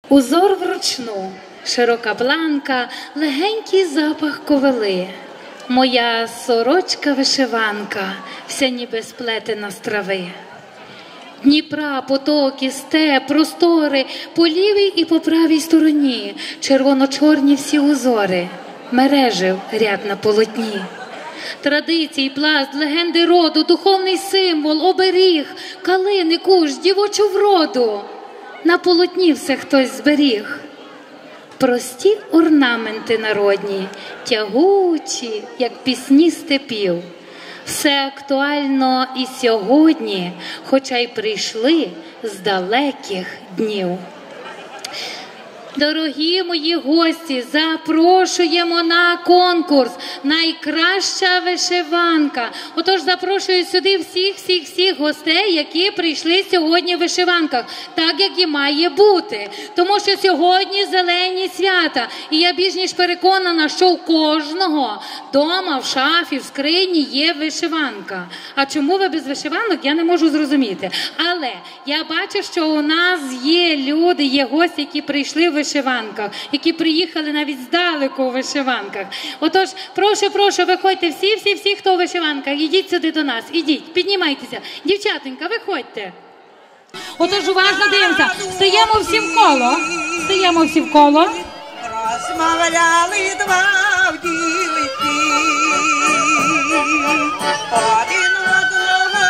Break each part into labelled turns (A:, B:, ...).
A: Узор вручну, широка бланка, легенький запах ковили. Моя сорочка-вишиванка, вся ніби сплетена з трави. Дніпра, потоки, степ, простори, по лівій і по правій стороні, червоно-чорні всі узори, мережив ряд на полотні. Традицій, пласт, легенди роду, духовний символ, оберіг, калини, кущ, дівочу вроду. На полотні все хтось зберіг. Прості орнаменти народні, тягучі, як пісні степів. Все актуально і сьогодні, хоча й прийшли з далеких днів. Дорогі мої гості, запрошуємо на конкурс «Найкраща вишиванка». Отож, запрошую сюди всіх гостей, які прийшли сьогодні в вишиванках, так, як і має бути. Тому що сьогодні зелені свята. І я більш ніж переконана, що у кожного дома, в шафі, в скрині є вишиванка. А чому ви без вишиванок, я не можу зрозуміти. Але я бачу, що у нас є люди, є гості, які прийшли в вишиванках, які приїхали навіть здалеку у вишиванках. Отож, прошу, виходьте всі, хто у вишиванках, ідіть сюди до нас, ідіть, піднімайтеся. Дівчатонька, виходьте. Отож, уважно дивимося, стаємо всі в коло.
B: Розмовляли два вділиці, один одного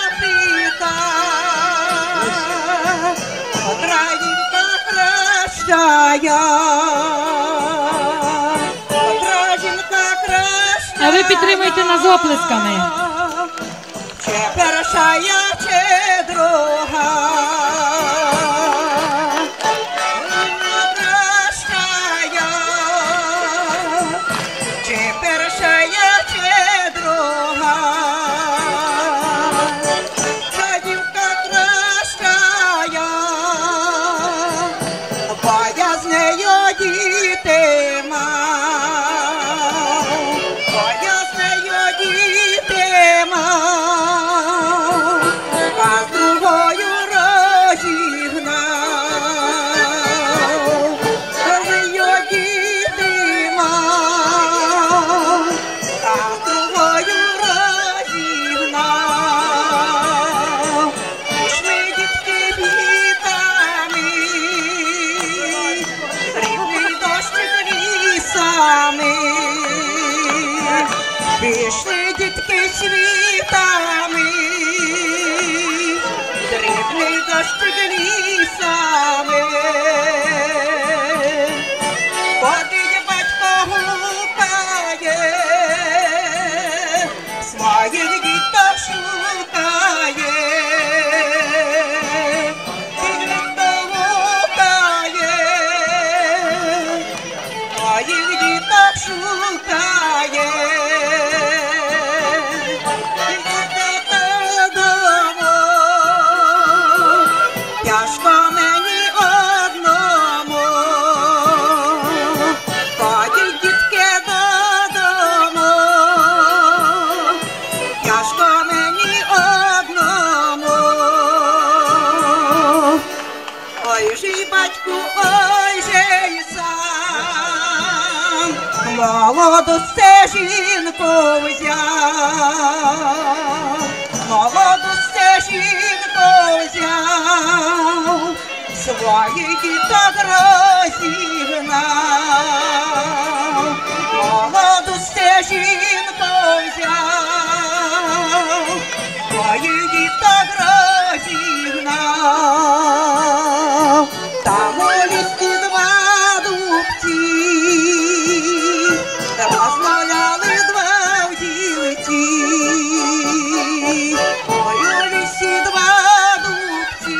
B: питав, Одрадінька кращая,
A: А ви підтримуйте нас оплесками.
B: Чи першая, чи друга. Пішли дітки світами, дрібний дощик лісами. Ходить батько гукає, своїх діток шукає. Дітко гукає, своїх діток шукає. Молоду стежинку взяв, молоду стежинку взяв, своїх діток розігнав. Молоду стежинку взяв, своїх діток розігнав. Там у лісі два дубці, розмовляли два вділиці, ой, у лісі два дубці,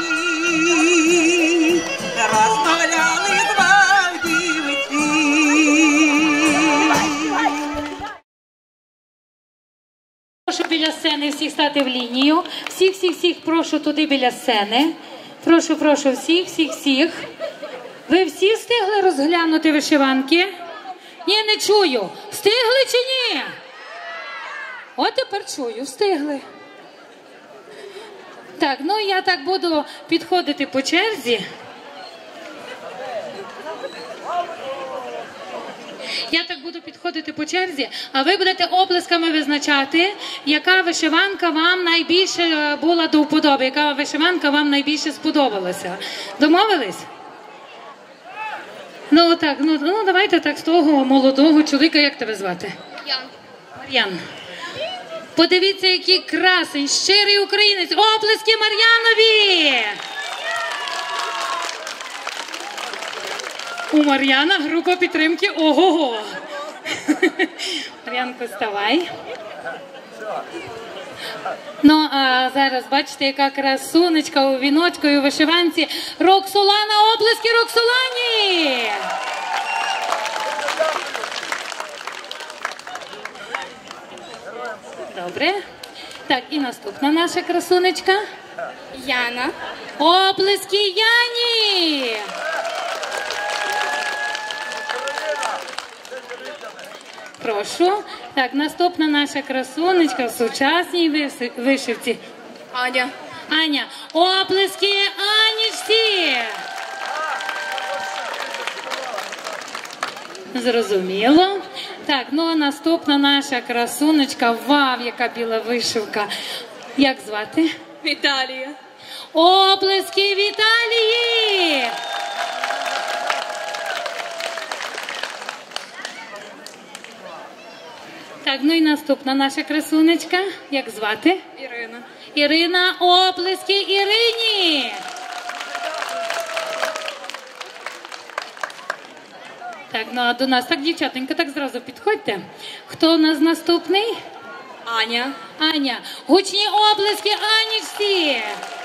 B: розмовляли два вділиці.
A: Прошу біля сцени всіх стати в лінію. Всіх прошу туди біля сцени. Прошу всіх. Ви всі встигли розглянути вишиванки? Ні, не чую. Встигли чи ні? От тепер чую, встигли. Так, ну я так буду підходити по черзі. Я так буду підходити по черзі, а ви будете оплесками визначати, яка вишиванка вам найбільше була до вподоби, яка вишиванка вам найбільше сподобалася. Домовились? Ну так, ну давайте так з того молодого чоловіка, як тебе звати? Мар'ян. Подивіться, який красень, щирий українець. Оплески Мар'янові! У Мар'яна група підтримки ого-го. Мар'янко, вставай. Ну, а зараз бачите, яка красунечка у віночку і у вишиванці. Роксолана, оплески Роксолані! Добре. Так, і наступна наша красунечка.
C: Яна.
A: Оплески Яні! Прошу. Так, наступна наша красунечка в сучасній вишивці.
C: Аня.
A: Аня. Оплески Анічці! Зрозуміло. Так, ну а наступна наша красунечка. Вау, яка біла вишивка. Як звати?
C: Віталія.
A: Оплески Віталії! Так, ну і наступна наша красунечка. Як звати?
C: Ірина.
A: Ірина, оплески Ірині! Так, ну а до нас так, дівчатонька, так зразу підходьте. Хто у нас наступний?
C: Аня.
A: Аня. Гучні оплески Анічці!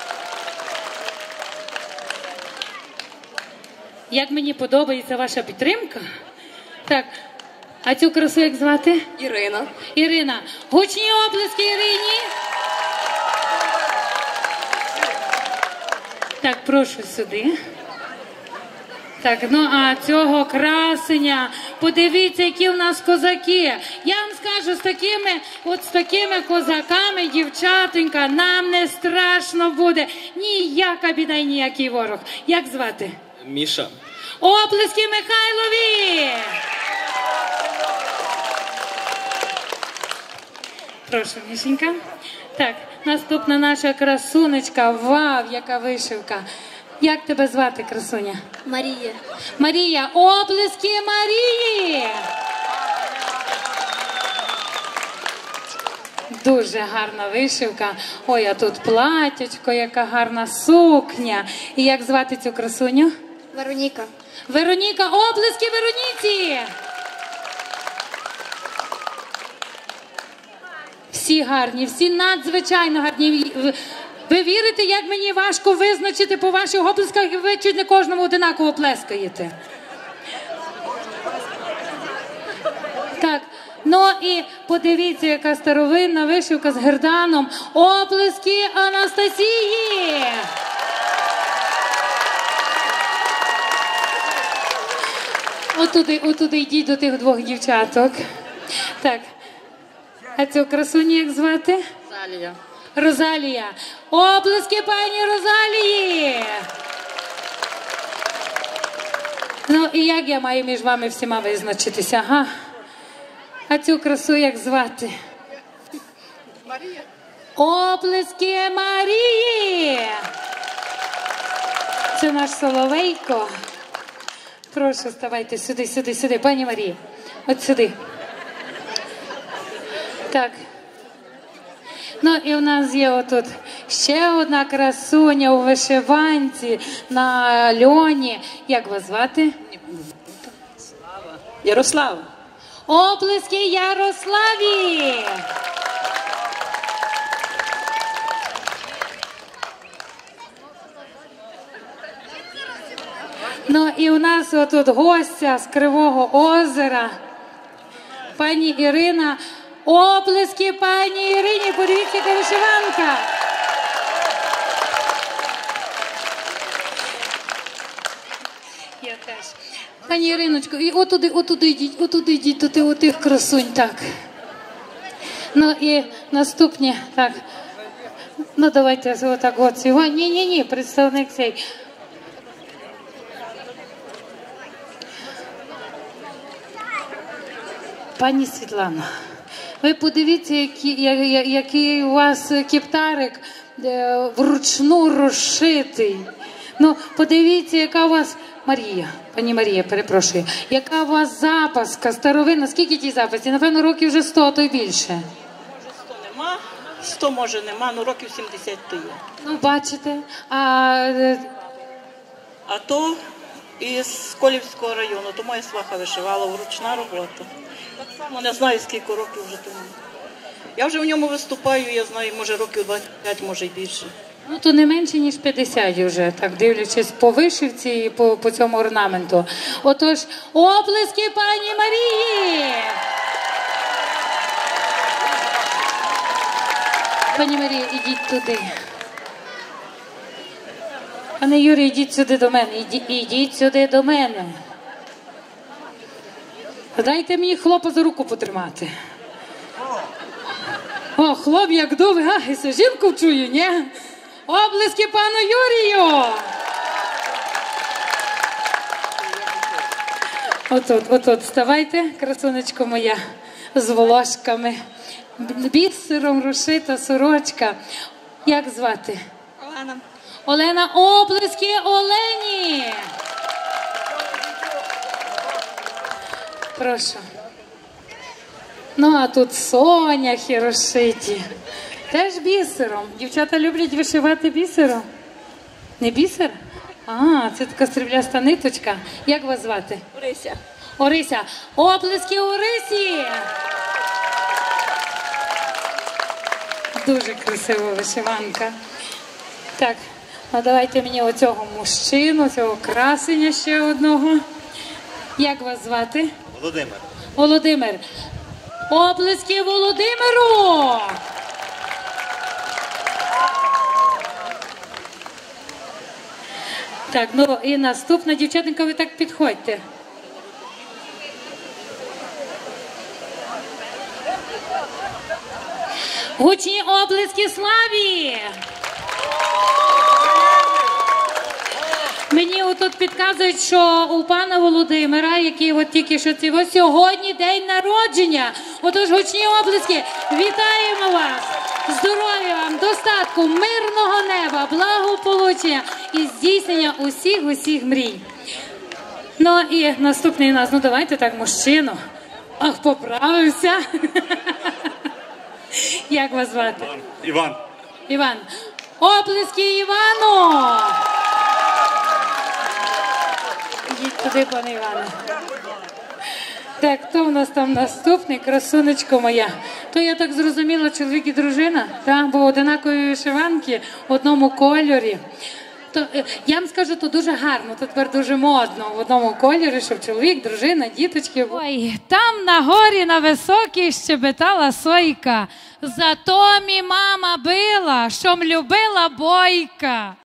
A: Як мені подобається ваша підтримка. Так, а цю красу як звати?
C: Ірина.
A: Ірина. Гучні оплески Ірині! Так, прошу сюди. Так, ну а цього красеня, подивіться, які в нас козаки. Я вам скажу, з такими козаками, дівчатонька, нам не страшно буде. Ніяка біда і ніякий ворог. Як звати?
D: Міша.
A: Оплески Михайлові! Прошу, Мішенька. Так, наступна наша красунечка. Вау, яка вишивка. Як тебе звати, красуня?
C: Марія.
A: Марія. Оплески Марії! Дуже гарна вишивка. Ой, а тут платячко, яка гарна сукня. І як звати цю красуню?
C: Вероніка.
A: Вероніка. Оплески Вероніці! Всі гарні, всі надзвичайно гарні. Ви вірите, як мені важко визначити по ваших оплесках, і ви чуть не кожному одинаково плескаєте. Так, ну і подивіться, яка старовинна вишивка з герданом. Оплески Анастасії! Отуди йдіть до тих двох дівчаток. Так, а цю красуню як звати?
C: Залія.
A: Розалія. Оплески пані Розалії! Ну і як я маю між вами всіма визначитися, га? А цю красу як звати?
C: Марія.
A: Оплески Марії! Це наш Соловейко. Прошу, ставайте сюди, пані Марія. От сюди. Так. Ну і в нас є отут ще одна красуня у вишиванці на льоні. Як вас звати?
B: Ярослава.
A: Оплески Ярославі! Ну і у нас отут гостя з Кривого озера. Пані Ірина. Оплески пані Ірині, подивіться, яка вишиванка. Я теж. Пані Іриночко, і отуди йдіть, до тих красунь, так. Ну і наступні, так. Ну давайте отак от цього. Ні, представник цей. Пані Світлано, ви подивіться, який у вас кептарик вручну розшитий. Ну, подивіться, яка у вас... Марія, пані Марія, перепрошую, яка у вас запаска старовинна? Скільки тій запасі? Напевно, років вже 100, а то й більше.
B: Може 100 нема, 100 може нема, ну років 70 то є.
A: Ну, бачите, а
B: то із Колівського району, то моя сваха вишивала, вручна робота. Так само не знаю, скільки років вже тому. Я вже в ньому виступаю, я знаю, може років 25, може й більше.
A: ну, то не менше, ніж 50 вже, так дивлячись по вишивці і по цьому орнаменту. Отож, оплески пані Марії! Пані Марія, ідіть туди. Пане Юрій, ідіть сюди до мене, ідіть сюди до мене. Дайте мені хлопа за руку потримати. О, хлоп, як довго, га, жінку чую, ні? Облески пану Юрію! Отут, вставайте, красунечко моя, з волошками. Бісером розшита сорочка. Як звати?
C: Олена.
A: Олена, оплески Олені! Прошу. Ну, а тут соняхи розшиті. Теж бісером. Дівчата люблять вишивати бісером. Не бісер? А, це така срібляста ниточка. Як вас звати?
C: Орися.
A: Орися. Оплески Орисі! Дуже красива вишиванка. Так, ну давайте мені оцього мужчину, цього красення ще одного. Як вас звати?
D: Володимир.
A: Володимир. Оплески Володимиру! Так, ну і наступна дівчатенька, ви так підходьте. Гучні оплески Славі! Мені отут підказують, що у пана Володимира, який от тільки що цього, сьогодні день народження. Отож, гучні оплески, вітаємо вас! Здоров'я вам, достатку, мирного неба, благополуччя і здійснення усіх мрій. Ну і наступний у нас, ну давайте так, мужчину. Ах, поправився. Як вас звати?
D: Іван.
A: Іван. Оплески Івану! Ідіть туди, пане Іване. Так, хто в нас там наступний? Красунечко моя. То я так зрозуміла, чоловік і дружина, так? Бо одинакові вишиванки в одному кольорі. То, я вам скажу, то дуже гарно, то тепер дуже модно в одному кольорі, щоб чоловік, дружина, діточки. Ой, там на горі на високій щебетала сойка. Зато мі мама била, що м любила бойка.